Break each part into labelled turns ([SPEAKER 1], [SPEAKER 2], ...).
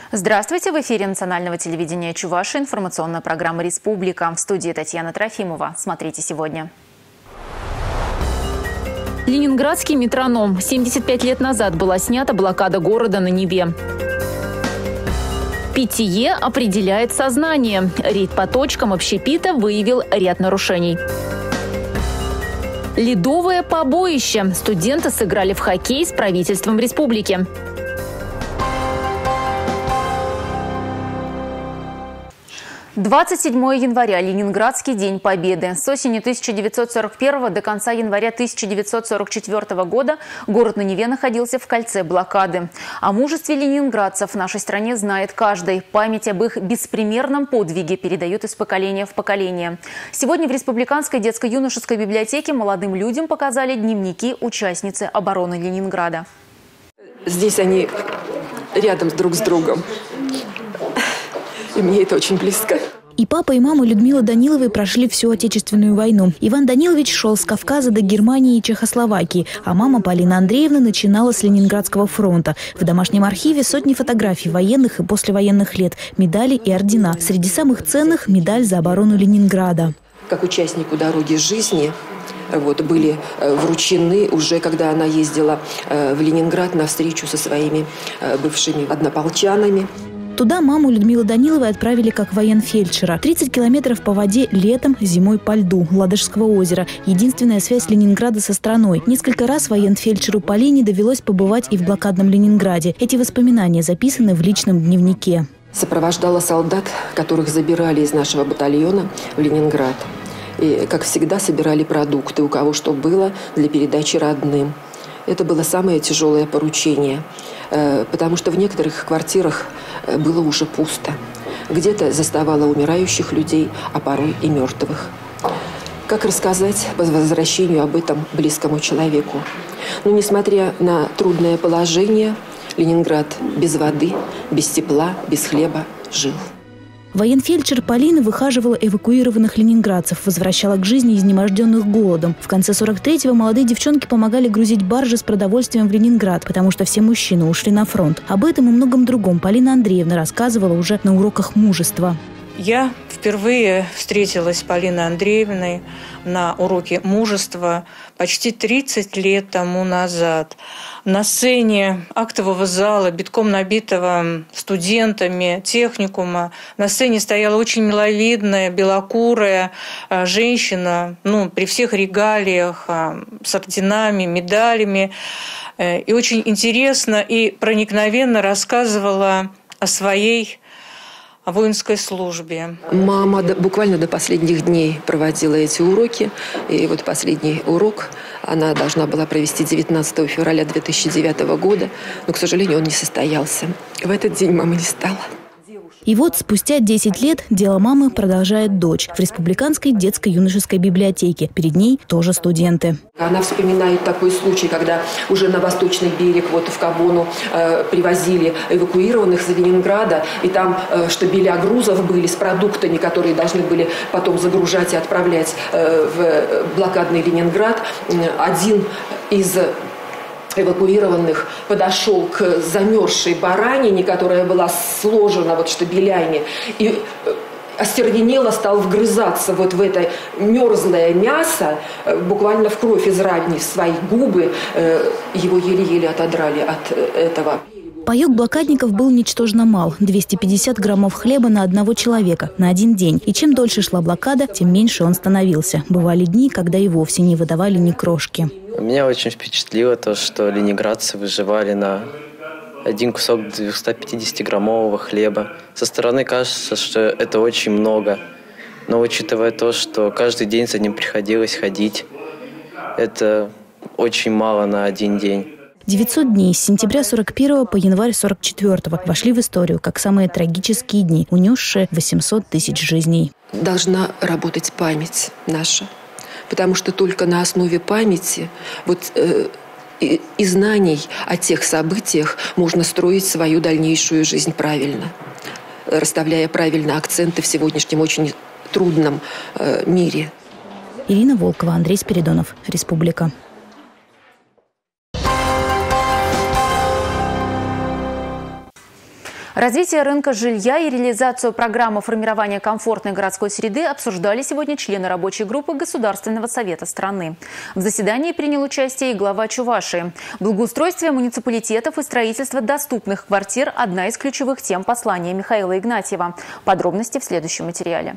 [SPEAKER 1] Здравствуйте! В эфире национального телевидения Чувашии информационная программа «Республика». В студии Татьяна Трофимова. Смотрите сегодня. Ленинградский метроном. 75 лет назад была снята блокада города на Неве. Питье определяет сознание. Рейд по точкам общепита выявил ряд нарушений. Ледовое побоище. Студенты сыграли в хоккей с правительством республики. 27 января – Ленинградский день Победы. С осени 1941 до конца января 1944 года город на Неве находился в кольце блокады. О мужестве ленинградцев в нашей стране знает каждый. Память об их беспримерном подвиге передают из поколения в поколение. Сегодня в Республиканской детско-юношеской библиотеке молодым людям показали дневники участницы обороны Ленинграда.
[SPEAKER 2] Здесь они рядом друг с другом. И мне это очень близко.
[SPEAKER 3] И папа, и мама Людмилы Даниловой прошли всю Отечественную войну. Иван Данилович шел с Кавказа до Германии и Чехословакии, а мама Полина Андреевна начинала с Ленинградского фронта. В домашнем архиве сотни фотографий военных и послевоенных лет, медали и ордена. Среди самых ценных – медаль за оборону Ленинграда.
[SPEAKER 2] Как участнику «Дороги жизни» были вручены уже, когда она ездила в Ленинград на встречу со своими бывшими однополчанами.
[SPEAKER 3] Туда маму Людмилы Даниловой отправили как военфельдшера. 30 километров по воде летом, зимой по льду Ладожского озера. Единственная связь Ленинграда со страной. Несколько раз военфельдшеру Полине довелось побывать и в блокадном Ленинграде. Эти воспоминания записаны в личном дневнике.
[SPEAKER 2] Сопровождала солдат, которых забирали из нашего батальона в Ленинград. И, как всегда, собирали продукты, у кого что было, для передачи родным. Это было самое тяжелое поручение, потому что в некоторых квартирах было уже пусто. Где-то заставало умирающих людей, а порой и мертвых. Как рассказать по возвращению об этом близкому человеку? Но, несмотря на трудное положение, Ленинград без воды, без тепла, без хлеба жил.
[SPEAKER 3] Военфельдшер Полина выхаживала эвакуированных ленинградцев, возвращала к жизни изнеможденных голодом. В конце 43-го молодые девчонки помогали грузить баржи с продовольствием в Ленинград, потому что все мужчины ушли на фронт. Об этом и многом другом Полина Андреевна рассказывала уже на уроках мужества.
[SPEAKER 4] Я впервые встретилась с Полиной Андреевной на уроке мужества почти 30 лет тому назад. На сцене актового зала, битком набитого студентами техникума, на сцене стояла очень миловидная, белокурая женщина, при всех регалиях, с орденами, медалями. И очень интересно и проникновенно рассказывала о своей воинской службе.
[SPEAKER 2] Мама буквально до последних дней проводила эти уроки. И вот последний урок она должна была провести 19 февраля 2009 года. Но, к сожалению, он не состоялся. В этот день мамы не стало.
[SPEAKER 3] И вот спустя 10 лет дело мамы продолжает дочь в Республиканской детско-юношеской библиотеке. Перед ней тоже студенты.
[SPEAKER 2] Она вспоминает такой случай, когда уже на восточный берег, в Кабону, привозили эвакуированных из Ленинграда. И там штабеля грузов были с продуктами, которые должны были потом загружать и отправлять в блокадный Ленинград. Один из эвакуированных подошел к замерзшей баранине, которая была сложена штабелями, и остервенело стал вгрызаться в это мерзлое мясо, буквально в кровь изранив свои губы. Его еле-еле отодрали от этого.
[SPEAKER 3] Паёк блокадников был ничтожно мал – 250 граммов хлеба на одного человека на один день. И чем дольше шла блокада, тем меньше он становился. Бывали дни, когда и вовсе не выдавали ни крошки.
[SPEAKER 5] Меня очень впечатлило то, что ленинградцы выживали на один кусок 250-граммового хлеба. Со стороны кажется, что это очень много. Но учитывая то, что каждый день за ним приходилось ходить, это очень мало на один день.
[SPEAKER 3] 900 дней с сентября 41 по январь 44 вошли в историю как самые трагические дни, унесшие 800 тысяч жизней.
[SPEAKER 2] Должна работать память наша, потому что только на основе памяти и знаний о тех событиях можно строить свою дальнейшую жизнь правильно, расставляя правильно акценты в сегодняшнем очень трудном мире.
[SPEAKER 3] Ирина Волкова, Андрей Спиридонов, Республика.
[SPEAKER 1] Развитие рынка жилья и реализацию программы формирования комфортной городской среды обсуждали сегодня члены рабочей группы Государственного совета страны. В заседании принял участие и глава Чувашии. Благоустройство муниципалитетов и строительство доступных квартир – одна из ключевых тем послания Михаила Игнатьева. Подробности в следующем материале.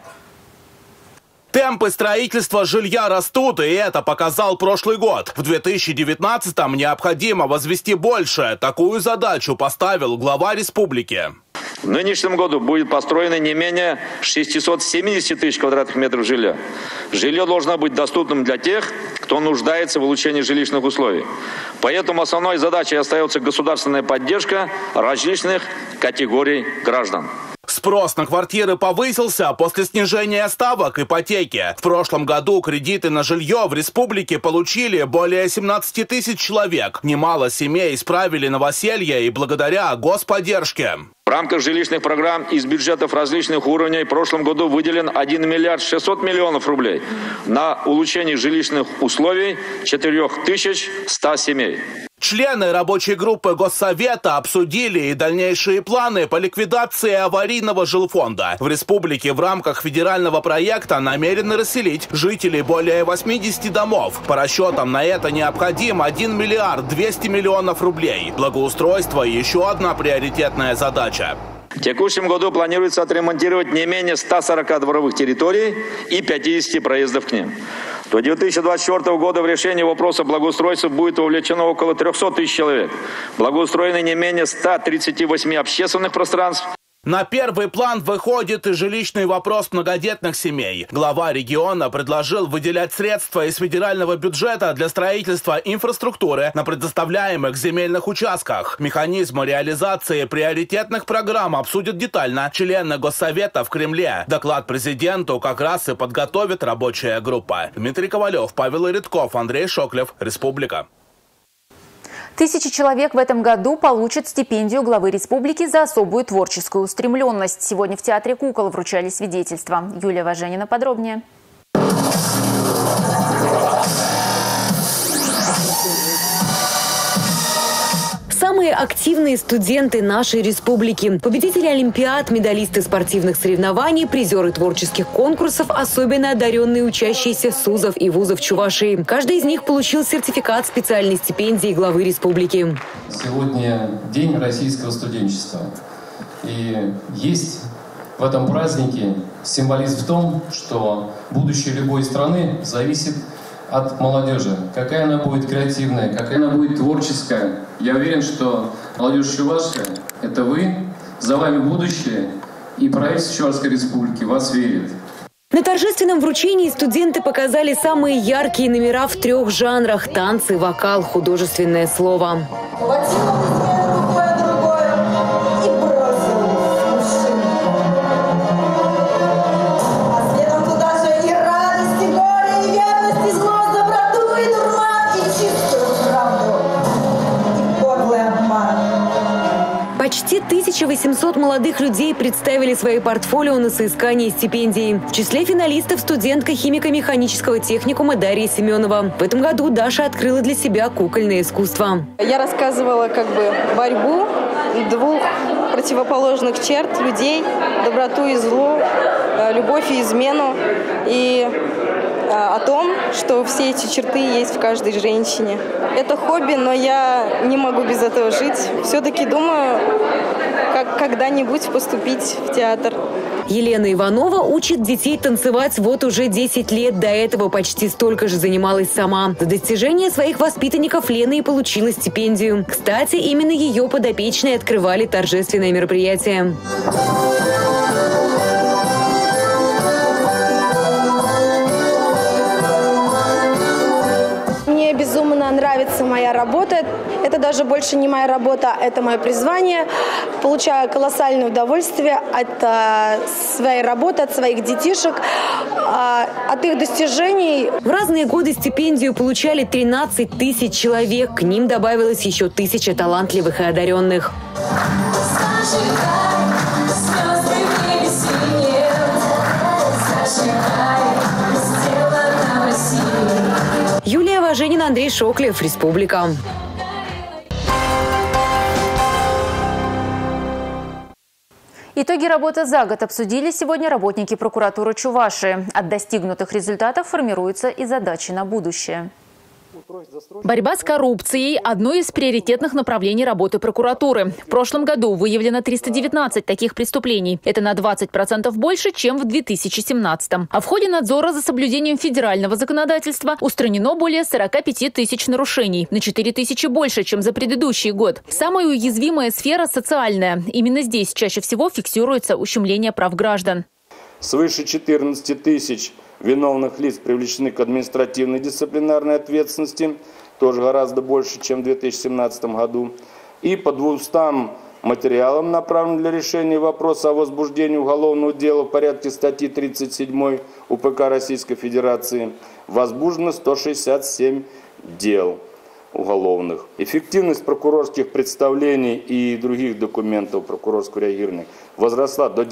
[SPEAKER 6] Темпы строительства жилья растут, и это показал прошлый год. В 2019-м необходимо возвести больше. Такую задачу поставил глава республики.
[SPEAKER 7] В нынешнем году будет построено не менее 670 тысяч квадратных метров жилья. Жилье должно быть доступным для тех, кто нуждается в улучшении жилищных условий. Поэтому основной задачей остается государственная поддержка различных категорий граждан.
[SPEAKER 6] Спрос на квартиры повысился после снижения ставок ипотеки. В прошлом году кредиты на жилье в республике получили более 17 тысяч человек. Немало семей исправили новоселье и благодаря господдержке.
[SPEAKER 7] В рамках жилищных программ из бюджетов различных уровней в прошлом году выделен 1 миллиард 600 миллионов рублей на улучшение жилищных условий 4100 семей.
[SPEAKER 6] Члены рабочей группы Госсовета обсудили и дальнейшие планы по ликвидации аварийного жилфонда. В республике в рамках федерального проекта намерены расселить жителей более 80 домов. По расчетам на это необходим 1 миллиард 200 миллионов рублей. Благоустройство – еще одна приоритетная задача.
[SPEAKER 7] В текущем году планируется отремонтировать не менее 140 дворовых территорий и 50 проездов к ним. До 2024 года в решении вопроса благоустройства будет вовлечено около 300 тысяч человек. Благоустроены не менее 138 общественных пространств.
[SPEAKER 6] На первый план выходит и жилищный вопрос многодетных семей. Глава региона предложил выделять средства из федерального бюджета для строительства инфраструктуры на предоставляемых земельных участках. Механизмы реализации приоритетных программ обсудят детально члены Госсовета в Кремле. Доклад президенту как раз и подготовит рабочая группа. Дмитрий Ковалев, Павел Иридков, Андрей Шоклев, Республика.
[SPEAKER 1] 1000 человек в этом году получат стипендию главы республики за особую творческую устремленность. Сегодня в Театре кукол вручали свидетельства. Юлия Важенина подробнее.
[SPEAKER 8] Самые активные студенты нашей республики. Победители олимпиад, медалисты спортивных соревнований, призеры творческих конкурсов, особенно одаренные учащиеся СУЗов и вузов Чувашии. Каждый из них получил сертификат специальной стипендии главы республики.
[SPEAKER 9] Сегодня День российского студенчества. И есть в этом празднике символизм в том, что будущее любой страны зависит от молодежи. Какая она будет креативная, какая она будет творческая. Я уверен, что молодежь чувашская – это вы, за вами будущее, и правительство Чувашской республики вас верит.
[SPEAKER 8] На торжественном вручении студенты показали самые яркие номера в 3 жанрах – танцы, вокал, художественное слово. Почти 1800 молодых людей представили свои портфолио на соискание стипендий. В числе финалистов студентка химико-механического техникума Дарья Семенова. В этом году Даша открыла для себя кукольное искусство.
[SPEAKER 10] Я рассказывала борьбу двух противоположных черт людей, доброту и зло, любовь и измену, и о том, что все эти черты есть в каждой женщине. Это хобби, но я не могу без этого жить. Все-таки думаю, как когда-нибудь поступить в театр.
[SPEAKER 8] Елена Иванова учит детей танцевать вот уже 10 лет. До этого почти столько же занималась сама. За достижение своих воспитанников Лена и получила стипендию. Кстати, именно ее подопечные открывали торжественное мероприятие.
[SPEAKER 10] Мне безумно нравится моя работа. Это даже больше не моя работа, это мое призвание. Получаю колоссальное удовольствие от своей работы, от своих детишек, от их достижений.
[SPEAKER 8] В разные годы стипендию получали 13 тысяч человек. К ним добавилось еще 1000 талантливых и одаренных. Юлия Важенина, Андрей Шоклев, Республика.
[SPEAKER 1] Итоги работы за год обсудили сегодня работники прокуратуры Чувашии. От достигнутых результатов формируются и задачи на будущее.
[SPEAKER 11] Борьба с коррупцией – одно из приоритетных направлений работы прокуратуры. В прошлом году выявлено 319 таких преступлений. Это на 20% больше, чем в 2017. А в ходе надзора за соблюдением федерального законодательства устранено более 45 тысяч нарушений. На 4 тысячи больше, чем за предыдущий год. Самая уязвимая сфера – социальная. Именно здесь чаще всего фиксируется ущемление прав граждан.
[SPEAKER 12] Свыше 14 тысяч виновных лиц привлечены к административной дисциплинарной ответственности, тоже гораздо больше, чем в 2017 году. И по 200 материалам, направленным для решения вопроса о возбуждении уголовного дела в порядке статьи 37 УПК Российской Федерации, возбуждено 167 дел уголовных. Эффективность прокурорских представлений и других документов прокурорского реагирования возросла до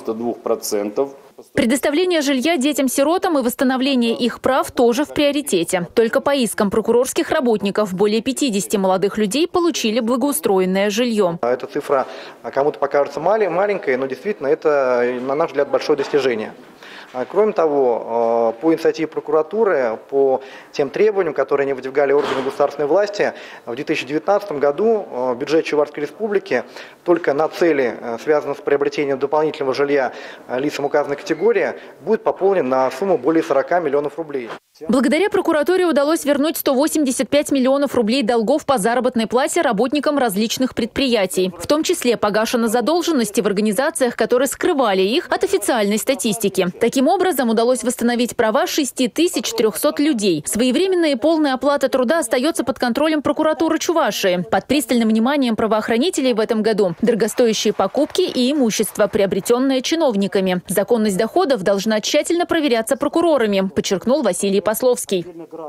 [SPEAKER 12] 92%.
[SPEAKER 11] Предоставление жилья детям-сиротам и восстановление их прав тоже в приоритете. Только по искам прокурорских работников более 50 молодых людей получили благоустроенное жилье.
[SPEAKER 13] Эта цифра кому-то покажется маленькой, но действительно это, на наш взгляд, большое достижение. Кроме того, по инициативе прокуратуры, по тем требованиям, которые они выдвигали органы государственной власти, в 2019 году бюджет Чувашской республики только на цели, связанные с приобретением дополнительного жилья лицам указанной категории, будет пополнен на сумму более 40 миллионов рублей.
[SPEAKER 11] Благодаря прокуратуре удалось вернуть 185 миллионов рублей долгов по заработной плате работникам различных предприятий. В том числе погашены задолженности в организациях, которые скрывали их от официальной статистики. Таким образом, удалось восстановить права 6300 людей. Своевременная и полная оплата труда остается под контролем прокуратуры Чувашии. Под пристальным вниманием правоохранителей в этом году дорогостоящие покупки и имущество, приобретенное чиновниками. Законность доходов должна тщательно проверяться прокурорами, подчеркнул Василий Пословский.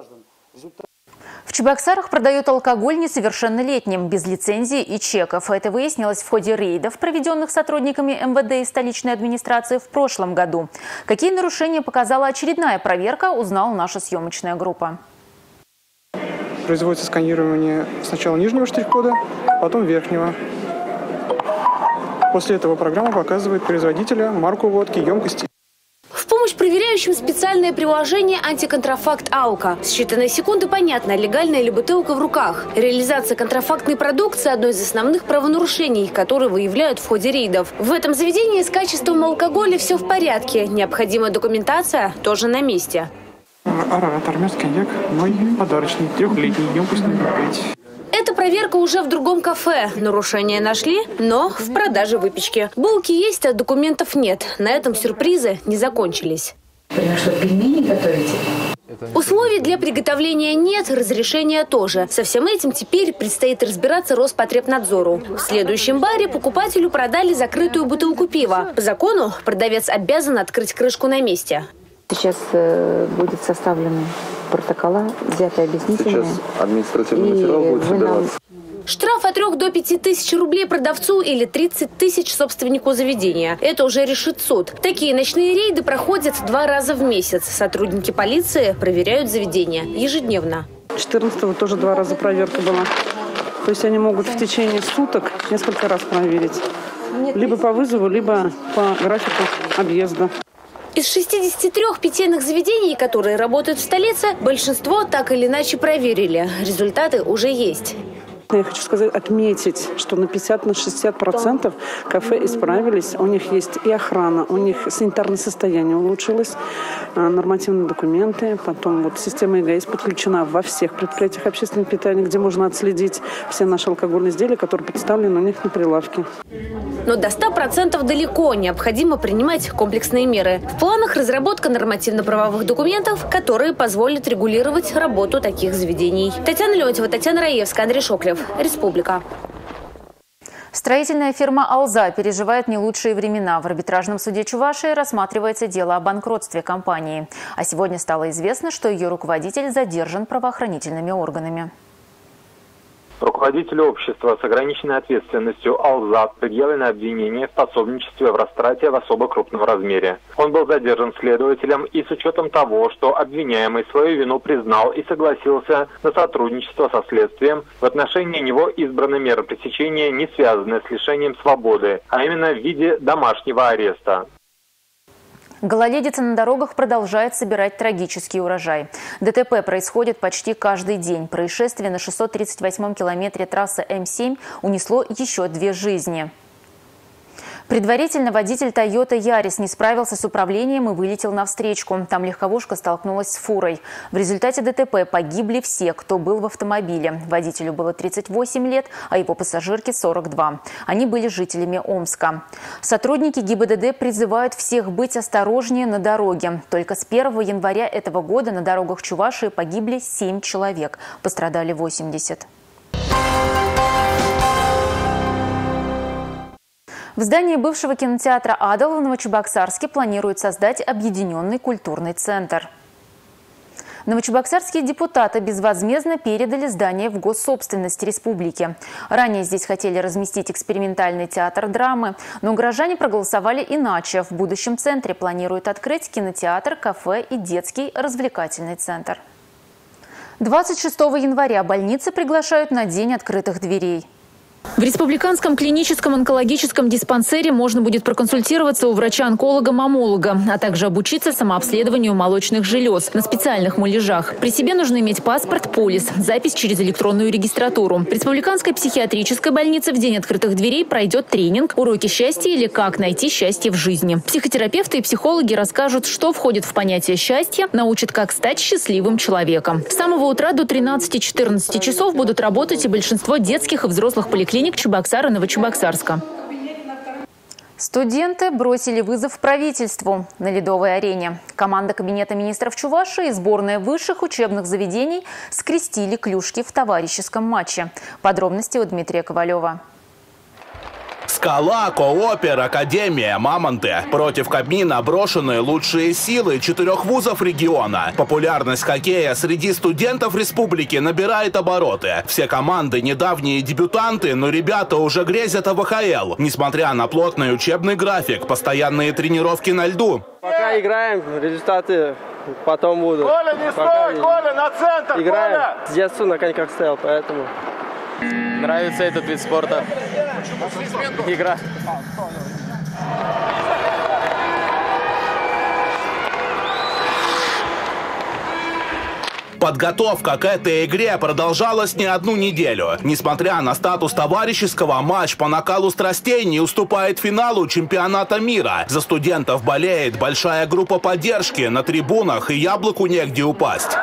[SPEAKER 1] В Чебоксарах продают алкоголь несовершеннолетним, без лицензии и чеков. Это выяснилось в ходе рейдов, проведенных сотрудниками МВД и столичной администрации в прошлом году. Какие нарушения показала очередная проверка, узнала наша съемочная группа.
[SPEAKER 14] Производится сканирование сначала нижнего штрих-кода, потом верхнего. После этого программа показывает производителя, марку водки, емкости.
[SPEAKER 15] В помощь проверяющим специальное приложение «Антиконтрафакт АУКа». В считанные секунды понятно, легальная ли бутылка в руках. Реализация контрафактной продукции – одно из основных правонарушений, которые выявляют в ходе рейдов. В этом заведении с качеством алкоголя все в порядке. Необходимая документация тоже на месте.
[SPEAKER 14] Арарат, армянский коньяк, мой подарочный, 3-летний, емкость номер 5.
[SPEAKER 15] Эта проверка уже в другом кафе. Нарушения нашли, но в продаже выпечки. Булки есть, а документов нет. На этом сюрпризы не закончились.
[SPEAKER 16] Прямо что, пельмени готовите?
[SPEAKER 15] Условий для приготовления нет, разрешения тоже. Со всем этим теперь предстоит разбираться Роспотребнадзору. В следующем баре покупателю продали закрытую бутылку пива. По закону продавец обязан открыть крышку на месте.
[SPEAKER 16] Сейчас будет составлены протокола, взятые объяснительные.
[SPEAKER 17] Сейчас административный материал будет собираться.
[SPEAKER 15] Штраф от 3 до 5 тысяч рублей продавцу или 30 тысяч собственнику заведения. Это уже решит суд. Такие ночные рейды проходят 2 раза в месяц. Сотрудники полиции проверяют заведения ежедневно.
[SPEAKER 18] 14-го тоже 2 раза проверка была. То есть они могут в течение суток несколько раз проверить. Либо по вызову, либо по графику объезда.
[SPEAKER 15] Из 63 питейных заведений, которые работают в столице, большинство так или иначе проверили. Результаты уже есть.
[SPEAKER 18] Я хочу отметить, что на 50-60% кафе исправились. У них есть и охрана, у них санитарное состояние улучшилось, нормативные документы. Потом система ЕГАИС подключена во всех предприятиях общественного питания, где можно отследить все наши алкогольные изделия, которые представлены у них на прилавке.
[SPEAKER 15] Но до 100% далеко. Необходимо принимать комплексные меры. В планах разработка нормативно-правовых документов, которые позволят регулировать работу таких заведений. Татьяна Леонтьева, Татьяна Раевская, Андрей Шоклев. Республика.
[SPEAKER 1] Строительная фирма «Алза» переживает не лучшие времена. В арбитражном суде Чувашии рассматривается дело о банкротстве компании. А сегодня стало известно, что ее руководитель задержан правоохранительными органами.
[SPEAKER 19] Руководителю общества с ограниченной ответственностью Алзат предъявлено обвинение в пособничестве в растрате в особо крупном размере. Он был задержан следователем и с учетом того, что обвиняемый свою вину признал и согласился на сотрудничество со следствием, в отношении него избраны меры пресечения, не связанные с лишением свободы, а именно в виде домашнего ареста.
[SPEAKER 1] Гололедица на дорогах продолжает собирать трагический урожай. ДТП происходит почти каждый день. Происшествие на 638-м километре трассы М7 унесло еще 2 жизни. Предварительно водитель Toyota Yaris не справился с управлением и вылетел навстречку. Там легковушка столкнулась с фурой. В результате ДТП погибли все, кто был в автомобиле. Водителю было 38 лет, а его пассажирке 42. Они были жителями Омска. Сотрудники ГИБДД призывают всех быть осторожнее на дороге. Только с 1 января этого года на дорогах Чувашии погибли 7 человек. Пострадали 80. В здании бывшего кинотеатра «Адал» в Новочебоксарске планируют создать объединенный культурный центр. Новочебоксарские депутаты безвозмездно передали здание в госсобственность республики. Ранее здесь хотели разместить экспериментальный театр драмы, но горожане проголосовали иначе. В будущем центре планируют открыть кинотеатр, кафе и детский развлекательный центр. 26 января больницы приглашают на День открытых дверей.
[SPEAKER 11] В Республиканском клиническом онкологическом диспансере можно будет проконсультироваться у врача-онколога-мамолога, а также обучиться самообследованию молочных желез на специальных муляжах. При себе нужно иметь паспорт, полис, запись через электронную регистратуру. В Республиканской психиатрической больнице в День открытых дверей пройдет тренинг «Уроки счастья» или «Как найти счастье в жизни». Психотерапевты и психологи расскажут, что входит в понятие счастья, научат, как стать счастливым человеком. С самого утра до 13-14 часов будут работать и большинство детских и взрослых поликлиник Чебоксара и Новочебоксарска.
[SPEAKER 1] Студенты бросили вызов правительству на Ледовой арене. Команда Кабинета министров Чувашии и сборная высших учебных заведений скрестили клюшки в товарищеском матче. Подробности у Дмитрия Ковалева.
[SPEAKER 6] Скала, Коопер, Академия, Мамонты. Против Кабмина брошены лучшие силы 4 вузов региона. Популярность хоккея среди студентов республики набирает обороты. Все команды недавние дебютанты, но ребята уже грезят о ВХЛ. Несмотря на плотный учебный график, постоянные тренировки на льду.
[SPEAKER 20] Пока играем, результаты потом будут.
[SPEAKER 21] Коля, не стой, Коля, на центр,
[SPEAKER 20] играем.
[SPEAKER 21] Коля!
[SPEAKER 20] С детства на коньках стоял, поэтому...
[SPEAKER 22] Нравится этот вид спорта. Игра.
[SPEAKER 6] Подготовка к этой игре продолжалась не одну неделю. Несмотря на статус товарищеского, матч по накалу страстей не уступает финалу чемпионата мира. За студентов болеет большая группа поддержки на трибунах, и яблоку негде упасть.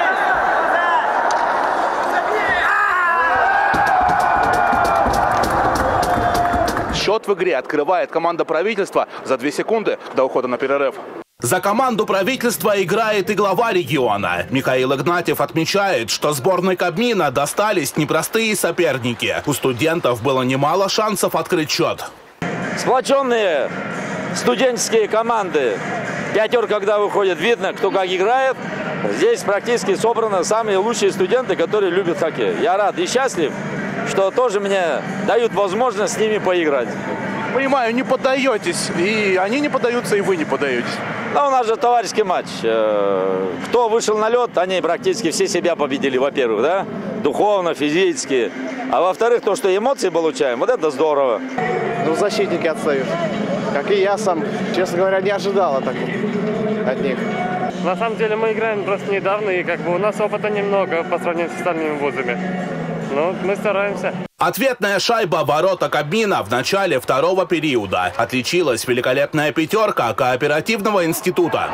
[SPEAKER 6] Счет в игре открывает команда правительства за 2 секунды до ухода на перерыв. За команду правительства играет и глава региона. Михаил Игнатьев отмечает, что сборной Кабмина достались непростые соперники. У студентов было немало шансов открыть счет.
[SPEAKER 22] Сплоченные студенческие команды. 5, когда выходит, видно, кто как играет. Здесь практически собраны самые лучшие студенты, которые любят хоккей. Я рад и счастлив, что тоже мне дают возможность с ними поиграть.
[SPEAKER 6] Понимаю, не поддаетесь, и они не поддаются, и вы не поддаетесь.
[SPEAKER 22] Да, у нас же товарищеский матч. Кто вышел на лед, они практически все себя победили, во-первых, да, духовно, физически. А во-вторых, то, что эмоции получаем, вот это здорово.
[SPEAKER 20] Ну, защитники отстают. Как и я сам, честно говоря, не ожидал от них.
[SPEAKER 21] На самом деле мы играем просто недавно, и как бы у нас опыта немного по сравнению с остальными вузами. Но мы стараемся.
[SPEAKER 6] Ответная шайба ворота Кабмина в начале 2-го периода. Отличилась великолепная пятерка кооперативного института.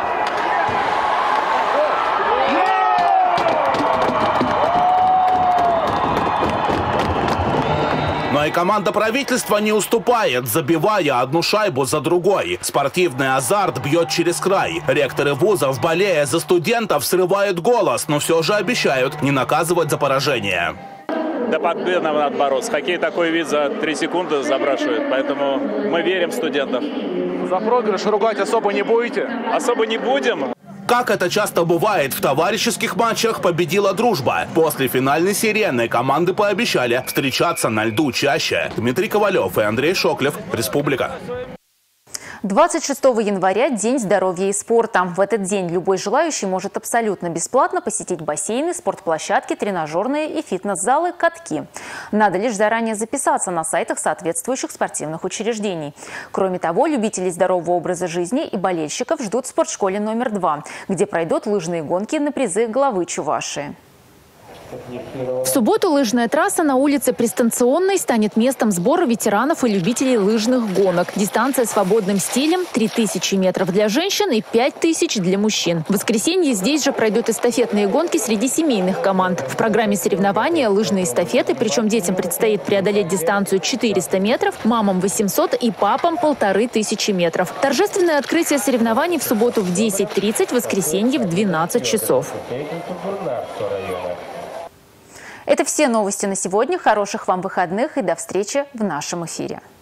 [SPEAKER 6] Но и команда правительства не уступает, забивая одну шайбу за другой. Спортивный азарт бьет через край. Ректоры вузов, болея за студентов, срывают голос, но все же обещают не наказывать за поражение.
[SPEAKER 23] До победы надо бороться. Хоккей такой вид за 3 секунды забрасывает, поэтому мы верим в студентов.
[SPEAKER 6] За проигрыш ругать особо не будете?
[SPEAKER 23] Особо не будем.
[SPEAKER 6] Как это часто бывает, в товарищеских матчах победила дружба. После финальной сирены команды пообещали встречаться на льду чаще. Дмитрий Ковалев и Андрей Шоклев, Республика.
[SPEAKER 1] 26 января – День здоровья и спорта. В этот день любой желающий может абсолютно бесплатно посетить бассейны, спортплощадки, тренажерные и фитнес-залы, катки. Надо лишь заранее записаться на сайтах соответствующих спортивных учреждений. Кроме того, любителей здорового образа жизни и болельщиков ждут в спортшколе номер 2, где пройдут лыжные гонки на призы главы Чувашии.
[SPEAKER 11] В субботу лыжная трасса на улице Пристанционной станет местом сбора ветеранов и любителей лыжных гонок. Дистанция свободным стилем – 3000 метров для женщин и 5000 для мужчин. В воскресенье здесь же пройдут эстафетные гонки среди семейных команд. В программе соревнования лыжные эстафеты, причем детям предстоит преодолеть дистанцию 400 метров, мамам 800 и папам 1500 метров. Торжественное открытие соревнований в субботу в 10:30, в воскресенье в 12 часов.
[SPEAKER 1] Это все новости на сегодня. Хороших вам выходных и до встречи в нашем эфире.